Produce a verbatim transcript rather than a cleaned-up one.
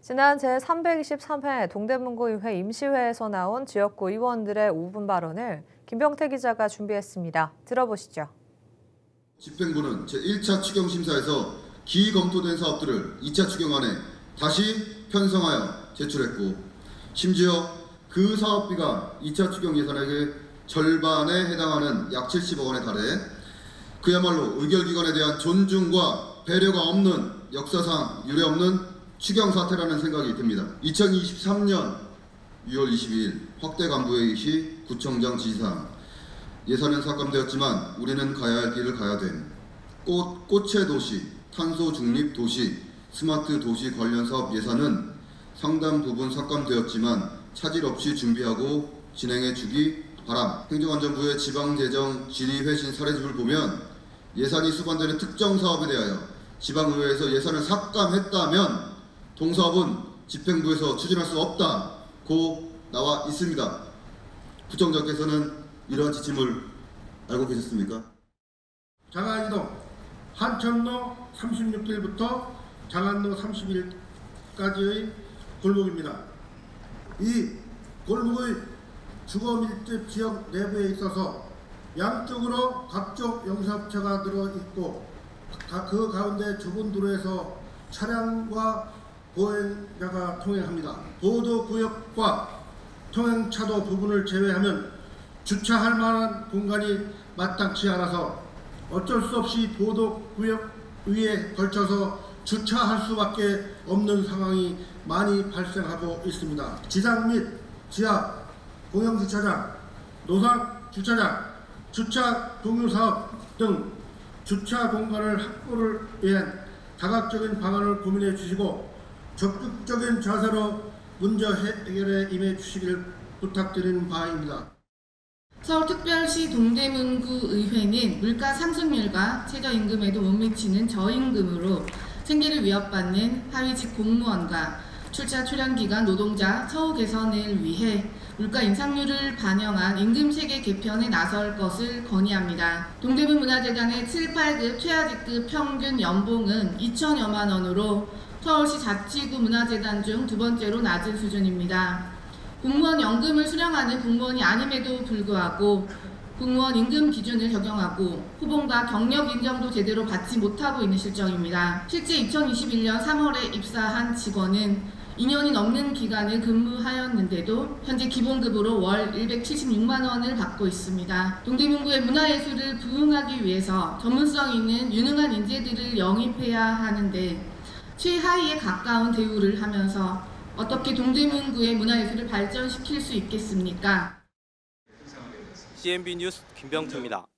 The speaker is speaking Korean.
지난 제삼백이십삼 회 동대문구의회 임시회에서 나온 지역구 의원들의 오 분 발언을 김병태 기자가 준비했습니다. 들어보시죠. 집행부는 제일 차 추경심사에서 기검토된 사업들을 이 차 추경안에 다시 편성하여 제출했고, 심지어 그 사업비가 이 차 추경 예산액의 절반에 해당하는 약 칠십억 원에 달해 그야말로 의결기관에 대한 존중과 배려가 없는, 역사상 유례없는 추경 사태라는 생각이 듭니다. 이천이십삼 년 유월 이십이일 확대 간부회의 시 구청장 지시사항, 예산은 삭감되었지만 우리는 가야 할 길을 가야 됨. 꽃, 꽃의 도시, 탄소 중립 도시, 스마트 도시 관련 사업 예산은 상당 부분 삭감되었지만 차질 없이 준비하고 진행해 주기 바람. 행정안전부의 지방재정 질의회신 사례집을 보면 예산이 수반되는 특정 사업에 대하여 지방의회에서 예산을 삭감했다면 동사업은 집행부에서 추진할 수 없다고 나와 있습니다. 구청장께서는 이러한 지침을 알고 계셨습니까? 장안이동 한천로 삼십육 길부터 장안로 삼십 일까지의 골목입니다. 이 골목의 주거 밀집 지역 내부에 있어서 양쪽으로 각종 영세업체가 들어있고, 그 가운데 좁은 도로에서 차량과 보행자가 통행합니다. 보도구역과 통행차도 부분을 제외하면 주차할 만한 공간이 마땅치 않아서 어쩔 수 없이 보도구역 위에 걸쳐서 주차할 수밖에 없는 상황이 많이 발생하고 있습니다. 지상 및 지하 공영주차장, 노상주차장, 주차 공유사업 등 주차 공간을 확보를 위한 다각적인 방안을 고민해 주시고 적극적인 자세로 문제 해결에 임해 주시길 부탁드리는 바입니다. 서울특별시 동대문구 의회는 물가 상승률과 최저임금에도 못 미치는 저임금으로 생계를 위협받는 하위직 공무원과 출자 출연기간 노동자 처우 개선을 위해 물가 인상률을 반영한 임금체계 개편에 나설 것을 건의합니다. 동대문문화재단의 칠, 팔급 최하직급 평균 연봉은 이천여만 원으로 서울시 자치구 문화재단 중 두 번째로 낮은 수준입니다. 공무원 연금을 수령하는 공무원이 아님에도 불구하고 공무원 임금 기준을 적용하고 호봉과 경력 인정도 제대로 받지 못하고 있는 실정입니다. 실제 이천이십일 년 삼월에 입사한 직원은 이 년이 넘는 기간을 근무하였는데도 현재 기본급으로 월 일백칠십육만 원을 받고 있습니다. 동대문구의 문화예술을 부흥하기 위해서 전문성 있는 유능한 인재들을 영입해야 하는데 최하위에 가까운 대우를 하면서 어떻게 동대문구의 문화예술을 발전시킬 수 있겠습니까? 씨엔비 뉴스 김병태입니다.